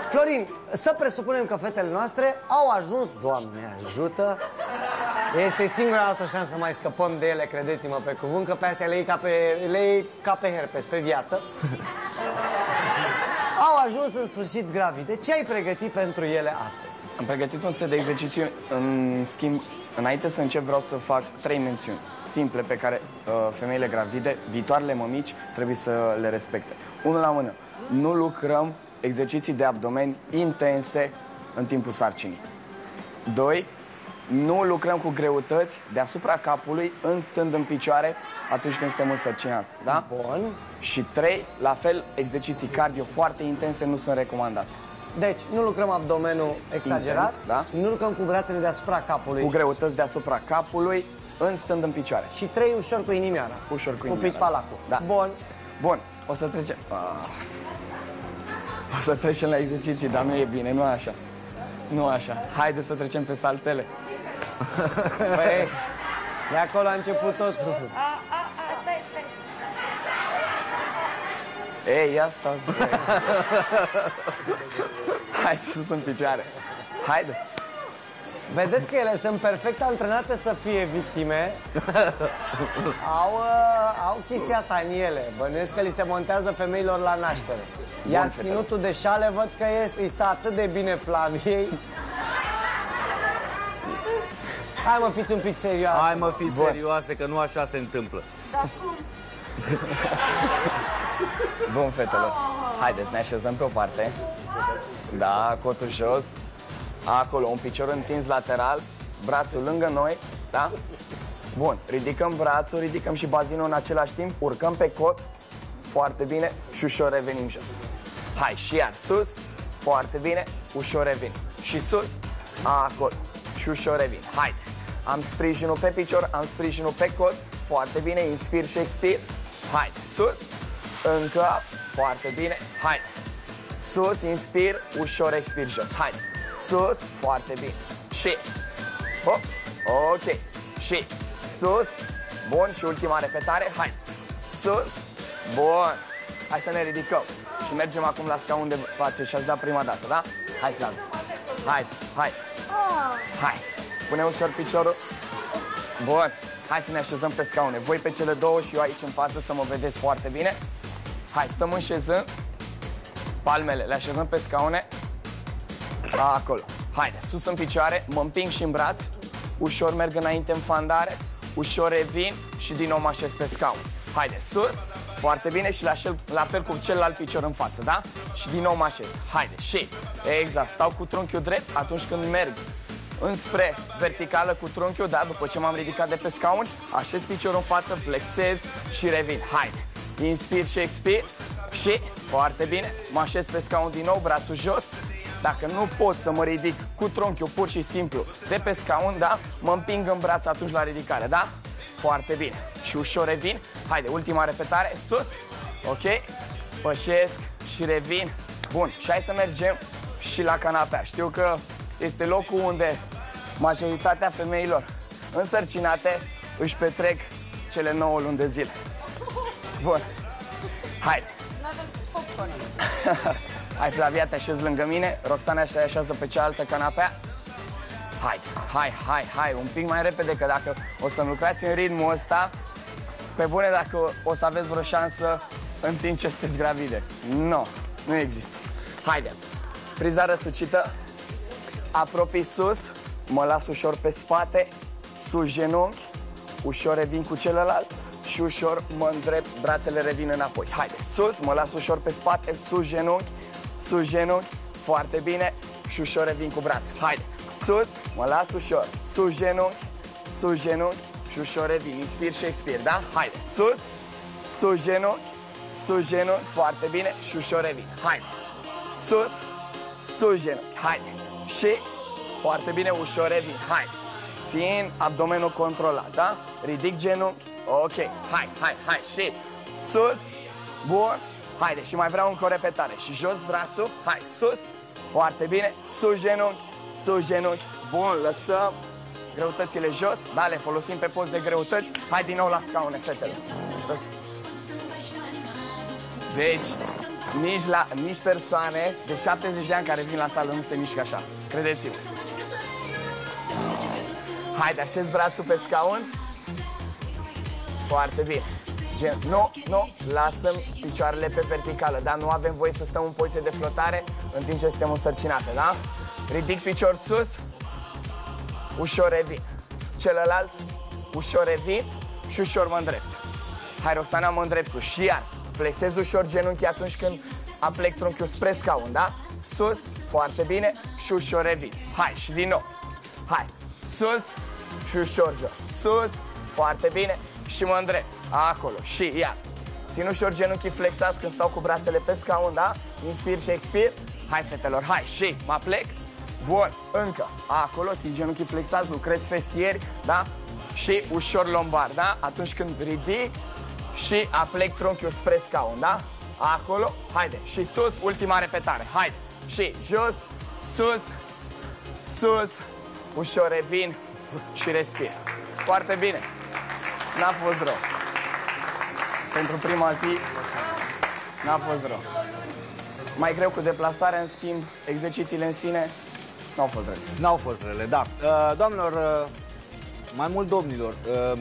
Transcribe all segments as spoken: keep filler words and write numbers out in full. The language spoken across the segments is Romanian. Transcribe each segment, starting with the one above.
Florin, să presupunem că fetele noastre au ajuns, Doamne ajută, este singura noastră șansă să mai scăpăm de ele, credeți-mă pe cuvânt, că pe astea le iei ca pe, le iei ca pe herpes, pe viață. Au ajuns în sfârșit gravide. Ce ai pregătit pentru ele astăzi? Am pregătit un set de exerciții, în schimb, înainte să încep vreau să fac trei mențiuni simple pe care uh, femeile gravide, viitoarele mămici, trebuie să le respecte. Unul la mână, nu lucrăm exerciții de abdomen intense în timpul sarcinii. Doi, nu lucrăm cu greutăți deasupra capului, în stând în picioare, atunci când suntem însărcinați. Da? Bun. Și trei, la fel, exerciții cardio foarte intense nu sunt recomandate. Deci, nu lucrăm abdomenul exagerat, Intens, da? Nu lucrăm cu brațele deasupra capului. Cu greutăți deasupra capului, în stând în picioare. Și trei ușor cu inimioara. Ușor cu inimioara. inimioara. Un pic palacul. Da. Bun. Bun, o să trecem... Ah. O să trecem la exerciții, dar nu e bine, nu așa. Nu așa. Haide să trecem pe saltele. Păi, de acolo a început totul. A, a, a, stai, stai, stai. Ei, ia stați. Hai sus în picioare. Haide. Vedeți că ele sunt perfect antrenate să fie victime. Au, uh, au chestia asta în ele. Bănuiesc că li se montează femeilor la naștere. Iar Bun, ținutul de șale văd că îi stă atât de bine Flaviei. Hai mă, fiți un pic serioase. Hai mă, fiți serioase, că nu așa se întâmplă. dar cum? Bun, fetelor. Haideți, ne așezăm pe o parte. Da, cotul jos. Acolo, un picior întins lateral, brațul lângă noi, da? Bun, ridicăm brațul, ridicăm și bazinul în același timp, urcăm pe cot, foarte bine, și ușor revenim jos. Hai, și iar sus, foarte bine, ușor revin. Și sus, acolo, și ușor revin. Haide, am sprijinul pe picior, am sprijinul pe cot, foarte bine, inspir și expir. Haide, sus, încă, foarte bine, haide. Sus, inspir, ușor expir jos, haide. Sus, foarte bine. Și, hop, ok. Și, sus, bun, și ultima repetare, hai. Sus, bun. Hai să ne ridicăm. Și mergem acum la scaun de față și ați dat prima dată, da? Hai, Flaviu. Hai, hai. Hai. Pune ușor piciorul. Bun. Hai să ne așezăm pe scaune. Voi pe cele două și eu aici în față să mă vedeți foarte bine. Hai, stăm înșezând. Palmele le așezăm pe scaune. Acolo. Haide, sus în picioare, mă împing și în braț. Ușor merg înainte în fandare. Ușor revin și din nou mă așez pe scaun. Haide, sus, foarte bine, și la fel, la fel cu celălalt picior în față, da? Și din nou mă așez. Haide, și exact, stau cu trunchiul drept atunci când merg înspre verticală cu trunchiul, da? După ce m-am ridicat de pe scaun, așez piciorul în față, flexez și revin. Haide, inspir și expir și, foarte bine, mă așez pe scaun din nou, brațul jos. Dacă nu pot să mă ridic cu trunchiul pur și simplu de pe scaun, da? Mă împing în braț atunci la ridicare, da? Foarte bine. Și ușor revin. Haide, ultima repetare. Sus. Ok. Pășesc și revin. Bun. Și hai să mergem și la canapea. Știu că este locul unde majoritatea femeilor însărcinate își petrec cele nouă luni de zile. Bun. Haide. Hai, Flavia, te așezi lângă mine. Roxana se așează pe cealaltă canapea. Hai, hai, hai, hai, un pic mai repede, că dacă o să lucrați în ritmul ăsta, pe bune, dacă o să aveți vreo șansă în timp ce sunteți gravide. Nu, no, nu există. Haide, priza răsucită, apropii sus, mă las ușor pe spate, sus genunchi, ușor revin cu celălalt și ușor mă îndrept, brațele revin înapoi. Haide, sus, mă las ușor pe spate, sus genunchi, sus genunchi, foarte bine, și ușor revin cu brațul. Haide, sus, mă las ușor, sus genunchi, sus genunchi și ușor revin. Inspir și expir, da? Haide, sus, sus genunchi, sus genunchi, foarte bine, și ușor revin. Haide, sus, sus genunchi, haide, și foarte bine, ușor revin. Haide, țin abdomenul controlat, da? Ridic genunchi, ok, hai, hai, hai, și sus, bun. Haide, și mai vreau încă o repetare. Și jos brațul, hai, sus, foarte bine, sus genunchi, sus genunchi, bun, lăsăm greutățile jos, da, le folosim pe post de greutăți. Hai din nou la scaune, fetele. Deci, nici, la, nici persoane de șaptezeci de ani care vin la sală nu se mișcă așa. Credeți-mă. Haide, așez brațul pe scaun. Foarte bine. Gen, nu, nu, lasăm picioarele pe verticală, da? Nu avem voie să stăm în poziție de flotare în timp ce suntem însărcinate, da? Ridic picior sus, ușor revin. Celălalt, ușor revin și ușor mă îndrept. Hai, Roxana, mă îndrept sus și iar. Flexez ușor genunchii atunci când aplec trunchiul spre scaun, da? Sus, foarte bine și ușor revin. Hai, și din nou. Hai, sus și ușor jos. Sus, foarte bine și mă îndrept. Acolo, și iar. Țin ușor genunchii flexați când stau cu brațele pe scaun, da? Inspir și expir. Hai, fetelor, hai, și mă plec. Bun, încă. Acolo, țin genunchii flexați, lucrez festieri, da? Și ușor lombar, da? Atunci când ridic și aplec trunchiul spre scaun, da? Acolo, haide, și sus, ultima repetare, haide. Și jos, sus, sus, ușor revin și respir. Foarte bine. N-a fost rău. Pentru prima zi, n-a fost rău. Mai greu cu deplasarea, în schimb, exercițiile în sine n-au fost rele. N-au fost rele, da. Uh, doamnelor, uh, mai mult domnilor, uh,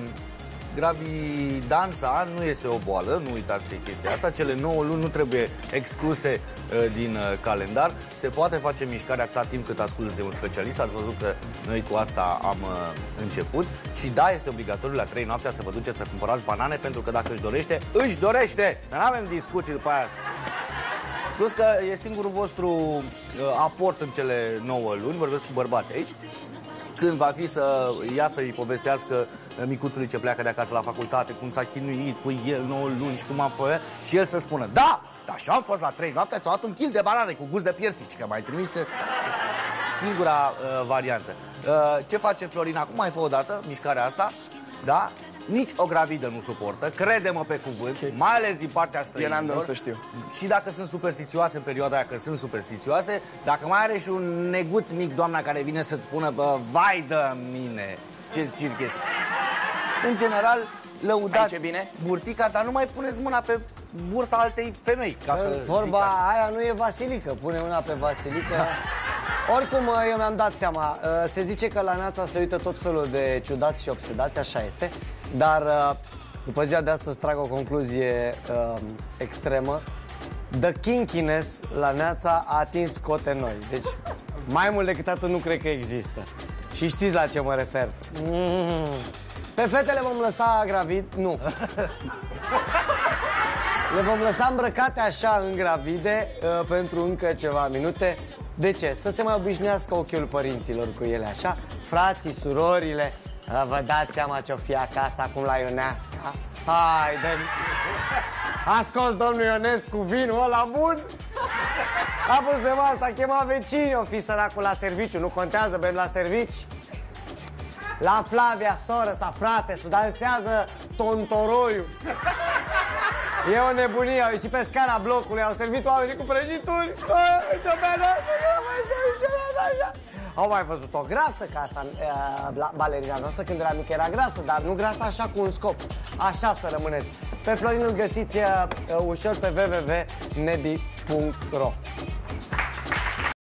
gravidanța nu este o boală, nu uitați chestia asta. Cele nouă luni nu trebuie excluse uh, din uh, calendar. Se poate face mișcare atâta timp cât asculți de un specialist. Ați văzut că noi cu asta am uh, început. Și da, este obligatoriu la trei noaptea să vă duceți să cumpărați banane, pentru că dacă își dorește, își dorește! Să nu avem discuții după aia. Plus că e singurul vostru uh, aport în cele nouă luni, vorbesc cu bărbați aici, când va fi să ia să-i povestească micuțului ce pleacă de acasă la facultate, cum s-a chinuit cu el nouă luni și cum a fost, și el să spună, da, dar și am fost la trei noapte, ți-au luat un kil de banane cu gust de piersici, că m-ai trimis, că singura uh, variantă. Uh, ce face Florin acum? Mai fă o dată mișcarea asta, da? Nici o gravidă nu suportă, crede-mă pe cuvânt, okay. Mai ales din partea străinilor. Eu n-am să știu. Și dacă sunt superstițioase în perioada aia, că sunt superstițioase, dacă mai are și un neguț mic, doamna care vine să-ți spună, bă, vai de mine, ce circ este. În general, lăudați bine? burtica, dar nu mai puneți mâna pe burta altei femei, ca să Vorba zic așa. aia nu e Vasilică, pune mâna pe Vasilică. Oricum, eu mi-am dat seama, se zice că la Neața se uită tot felul de ciudați și obsedați, așa este. Dar după ziua de astăzi trag o concluzie uh, extremă. The kinkiness la Neața a atins cote noi. Deci, mai mult decât atât nu cred că există. Și știți la ce mă refer. Mm. Pe fetele vom lăsa gravid, nu. Le vom lăsa îmbrăcate așa în gravide uh, pentru încă ceva minute. De ce? Să se mai obișnuiască ochiul părinților cu ele, așa? Frații, surorile, uh, vă dați seama ce-o fi acasă acum la Ionesca? Haide! A scos domnul Ionescu vinul ăla bun? A pus pe masă, a chemat vecinii, o fi săracul la serviciu, nu contează, bem la servici. La Flavia, soră sa, frate, să dansează tontoroiul. E o nebunie, au ieșit pe scara blocului, au servit oamenii cu prăjituri. Au mai văzut o grasă, că asta, balerina noastră când era mică era grasă, dar nu grasă așa cu un scop. Așa să rămâneți. Pe Florin îl găsiți uh, ușor pe w w w punct nebi punct ro.